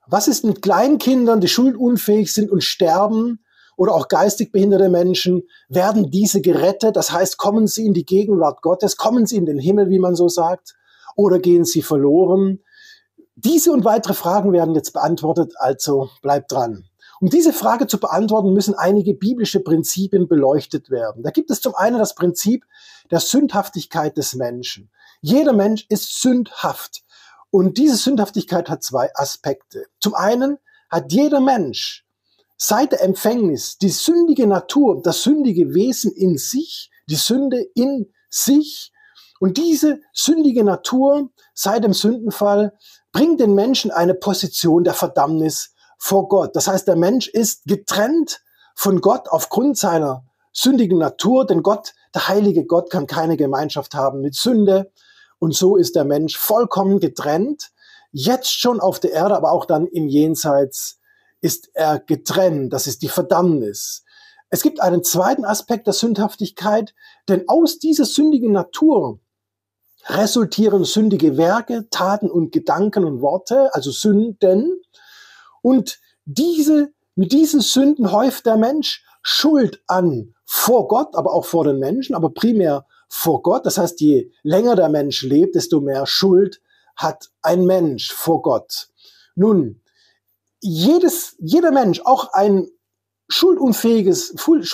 Was ist mit Kleinkindern, die schuldunfähig sind und sterben, oder auch geistig behinderte Menschen? Werden diese gerettet? Das heißt, kommen sie in die Gegenwart Gottes? Kommen sie in den Himmel, wie man so sagt? Oder gehen sie verloren? Diese und weitere Fragen werden jetzt beantwortet, also bleibt dran. Um diese Frage zu beantworten, müssen einige biblische Prinzipien beleuchtet werden. Da gibt es zum einen das Prinzip der Sündhaftigkeit des Menschen. Jeder Mensch ist sündhaft. Und diese Sündhaftigkeit hat zwei Aspekte. Zum einen hat jeder Mensch seit der Empfängnis die sündige Natur, das sündige Wesen in sich, die Sünde in sich. Und diese sündige Natur seit dem Sündenfall bringt den Menschen eine Position der Verdammnis vor Gott. Das heißt, der Mensch ist getrennt von Gott aufgrund seiner sündigen Natur, denn Gott, der heilige Gott, kann keine Gemeinschaft haben mit Sünde. Und so ist der Mensch vollkommen getrennt, jetzt schon auf der Erde, aber auch dann im Jenseits ist er getrennt. Das ist die Verdammnis. Es gibt einen zweiten Aspekt der Sündhaftigkeit, denn aus dieser sündigen Natur resultieren sündige Werke, Taten und Gedanken und Worte, also Sünden. Und mit diesen Sünden häuft der Mensch Schuld an vor Gott, aber auch vor den Menschen, aber primär vor Gott. Das heißt, je länger der Mensch lebt, desto mehr Schuld hat ein Mensch vor Gott. Nun, jeder Mensch, auch ein schuldunfähiges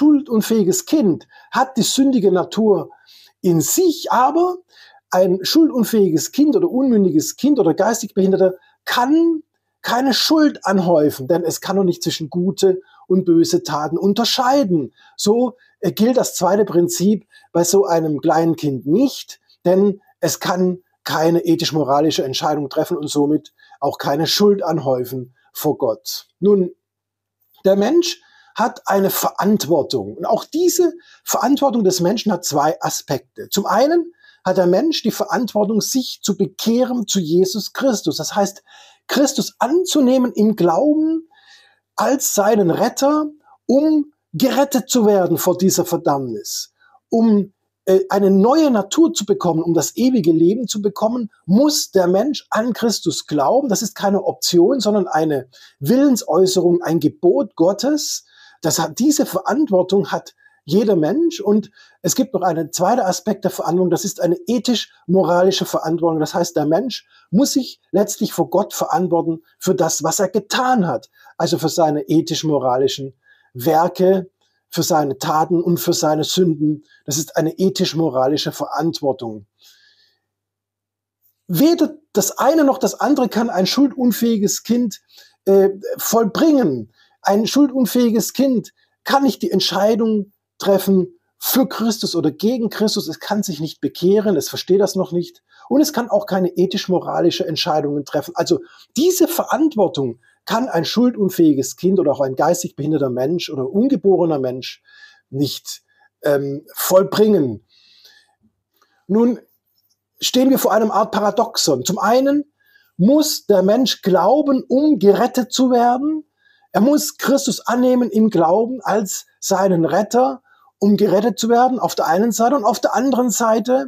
Kind, hat die sündige Natur in sich, aber ein schuldunfähiges Kind oder unmündiges Kind oder geistig Behinderter kann keine Schuld anhäufen, denn es kann noch nicht zwischen gute und böse Taten unterscheiden. So gilt das zweite Prinzip bei so einem kleinen Kind nicht, denn es kann keine ethisch-moralische Entscheidung treffen und somit auch keine Schuld anhäufen vor Gott. Nun, der Mensch hat eine Verantwortung und auch diese Verantwortung des Menschen hat zwei Aspekte. Zum einen hat der Mensch die Verantwortung, sich zu bekehren zu Jesus Christus. Das heißt, Christus anzunehmen im Glauben als seinen Retter, um gerettet zu werden vor dieser Verdammnis. Um eine neue Natur zu bekommen, um das ewige Leben zu bekommen, muss der Mensch an Christus glauben. Das ist keine Option, sondern eine Willensäußerung, ein Gebot Gottes. Diese Verantwortung hat jeder Mensch. Und es gibt noch einen zweiten Aspekt der Verantwortung, das ist eine ethisch-moralische Verantwortung. Das heißt, der Mensch muss sich letztlich vor Gott verantworten für das, was er getan hat. Also für seine ethisch-moralischen Werke, für seine Taten und für seine Sünden. Das ist eine ethisch-moralische Verantwortung. Weder das eine noch das andere kann ein schuldunfähiges Kind vollbringen. Ein schuldunfähiges Kind kann nicht die Entscheidung treffen für Christus oder gegen Christus. Es kann sich nicht bekehren, es versteht das noch nicht. Und es kann auch keine ethisch-moralische Entscheidungen treffen. Also diese Verantwortung kann ein schuldunfähiges Kind oder auch ein geistig behinderter Mensch oder ungeborener Mensch nicht vollbringen. Nun stehen wir vor einem Art Paradoxon. Zum einen muss der Mensch glauben, um gerettet zu werden. Er muss Christus annehmen im Glauben als seinen Retter, um gerettet zu werden, auf der einen Seite. Und auf der anderen Seite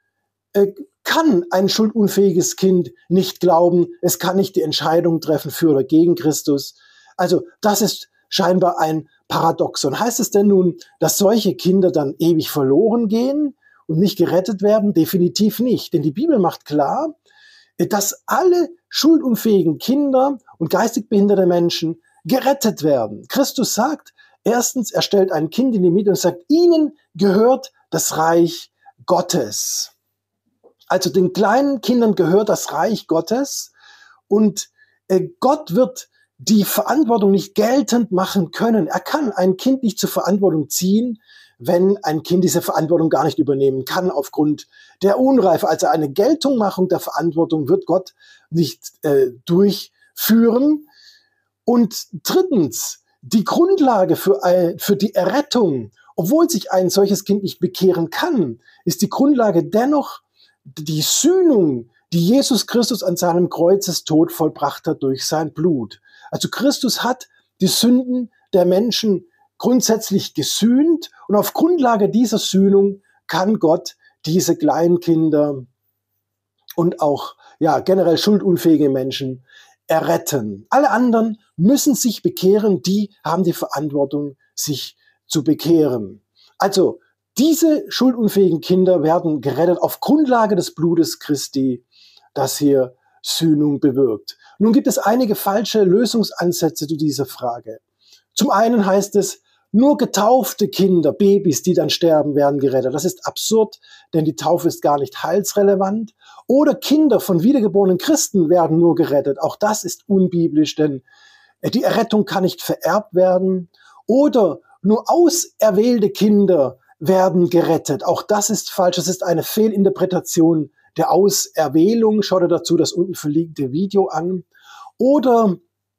kann ein schuldunfähiges Kind nicht glauben, es kann nicht die Entscheidung treffen für oder gegen Christus. Also das ist scheinbar ein Paradoxon. Heißt es denn nun, dass solche Kinder dann ewig verloren gehen und nicht gerettet werden? Definitiv nicht. Denn die Bibel macht klar, dass alle schuldunfähigen Kinder und geistig behinderte Menschen gerettet werden. Christus sagt, erstens, er stellt ein Kind in die Mitte und sagt, ihnen gehört das Reich Gottes. Also den kleinen Kindern gehört das Reich Gottes und Gott wird die Verantwortung nicht geltend machen können. Er kann ein Kind nicht zur Verantwortung ziehen, wenn ein Kind diese Verantwortung gar nicht übernehmen kann aufgrund der Unreife. Also eine Geltungmachung der Verantwortung wird Gott nicht durchführen. Und drittens, die Grundlage für die Errettung, obwohl sich ein solches Kind nicht bekehren kann, ist die Grundlage dennoch die Sühnung, die Jesus Christus an seinem Kreuzestod vollbracht hat durch sein Blut. Also Christus hat die Sünden der Menschen grundsätzlich gesühnt und auf Grundlage dieser Sühnung kann Gott diese kleinen Kinder und auch generell schuldunfähige Menschen erretten. Alle anderen müssen sich bekehren, die haben die Verantwortung, sich zu bekehren. Also diese schuldunfähigen Kinder werden gerettet auf Grundlage des Blutes Christi, das hier Sühnung bewirkt. Nun gibt es einige falsche Lösungsansätze zu dieser Frage. Zum einen heißt es, nur getaufte Kinder, Babys, die dann sterben, werden gerettet. Das ist absurd, denn die Taufe ist gar nicht heilsrelevant. Oder Kinder von wiedergeborenen Christen werden nur gerettet. Auch das ist unbiblisch, denn die Errettung kann nicht vererbt werden. Oder nur auserwählte Kinder werden gerettet. Auch das ist falsch. Das ist eine Fehlinterpretation der Auserwählung. Schaut ihr dazu das unten verlinkte Video an. Oder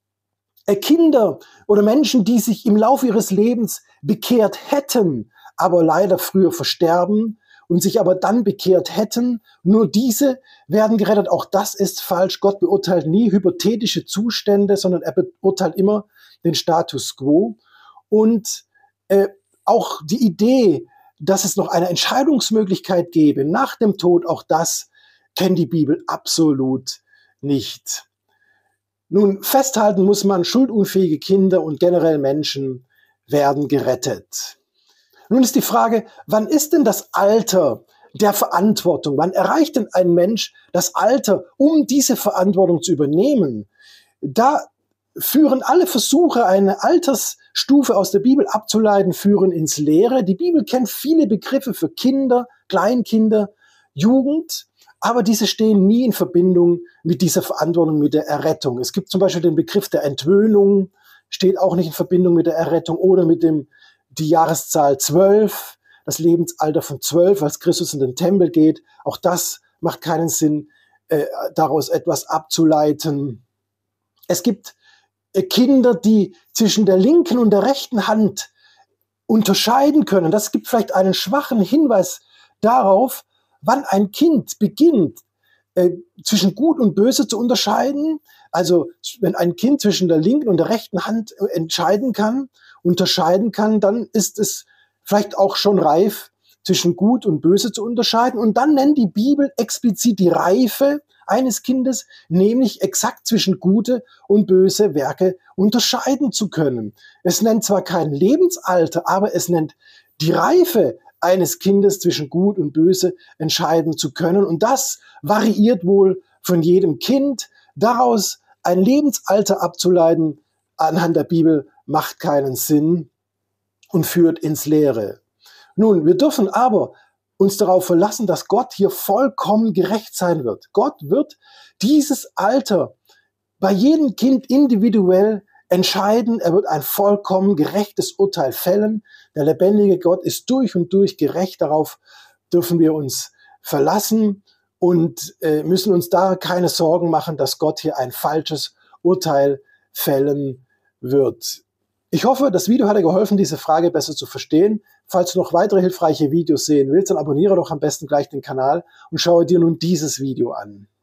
Kinder oder Menschen, die sich im Laufe ihres Lebens bekehrt hätten, aber leider früher versterben und sich aber dann bekehrt hätten, nur diese werden gerettet. Auch das ist falsch. Gott beurteilt nie hypothetische Zustände, sondern er beurteilt immer den Status quo. Und auch die Idee, dass es noch eine Entscheidungsmöglichkeit gäbe nach dem Tod, auch das kennt die Bibel absolut nicht. Nun, festhalten muss man, schuldunfähige Kinder und generell Menschen werden gerettet. Nun ist die Frage, wann ist denn das Alter der Verantwortung? Wann erreicht denn ein Mensch das Alter, um diese Verantwortung zu übernehmen? Da führen alle Versuche, eine Altersstufe aus der Bibel abzuleiten, führen ins Leere. Die Bibel kennt viele Begriffe für Kinder, Kleinkinder, Jugend, aber diese stehen nie in Verbindung mit dieser Verantwortung, mit der Errettung. Es gibt zum Beispiel den Begriff der Entwöhnung, steht auch nicht in Verbindung mit der Errettung, oder mit die Jahreszahl 12, das Lebensalter von 12, als Christus in den Tempel geht. Auch das macht keinen Sinn, daraus etwas abzuleiten. Es gibt Kinder, die zwischen der linken und der rechten Hand unterscheiden können. Das gibt vielleicht einen schwachen Hinweis darauf, wann ein Kind beginnt, zwischen Gut und Böse zu unterscheiden. Also wenn ein Kind zwischen der linken und der rechten Hand unterscheiden kann, dann ist es vielleicht auch schon reif, zwischen Gut und Böse zu unterscheiden. Und dann nennt die Bibel explizit die Reife eines Kindes, nämlich exakt zwischen gute und böse Werke unterscheiden zu können. Es nennt zwar kein Lebensalter, aber es nennt die Reife eines Kindes zwischen Gut und Böse entscheiden zu können. Und das variiert wohl von jedem Kind. Daraus ein Lebensalter abzuleiten anhand der Bibel macht keinen Sinn und führt ins Leere. Nun, wir dürfen aber uns darauf verlassen, dass Gott hier vollkommen gerecht sein wird. Gott wird dieses Alter bei jedem Kind individuell entscheiden. Er wird ein vollkommen gerechtes Urteil fällen. Der lebendige Gott ist durch und durch gerecht. Darauf dürfen wir uns verlassen und müssen uns da keine Sorgen machen, dass Gott hier ein falsches Urteil fällen wird. Ich hoffe, das Video hat dir geholfen, diese Frage besser zu verstehen. Falls du noch weitere hilfreiche Videos sehen willst, dann abonniere doch am besten gleich den Kanal und schaue dir nun dieses Video an.